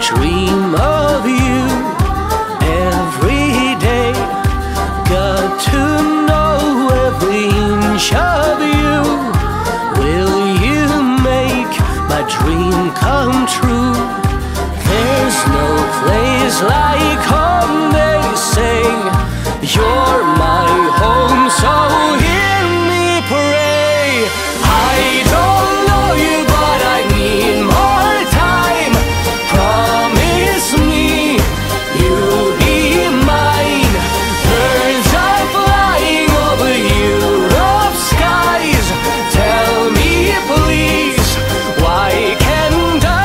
dream of you every day. Got to know every inch of you. Will you make my dream come true? There's no place like home, they say. You're my home, so hear me pray. I don't know you, but I need more time. Promise me you'll be mine. Birds are flying over Europe's skies. Tell me please, why can't I?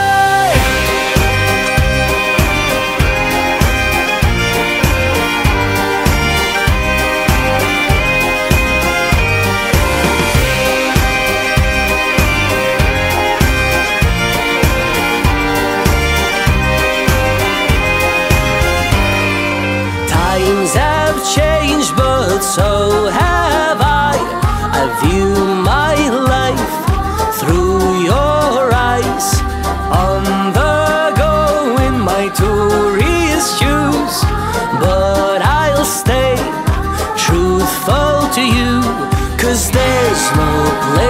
Times have changed, but so have I. I view my life through your eyes. On the go in my tourist shoes, but I'll stay truthful to you, 'cause there's no place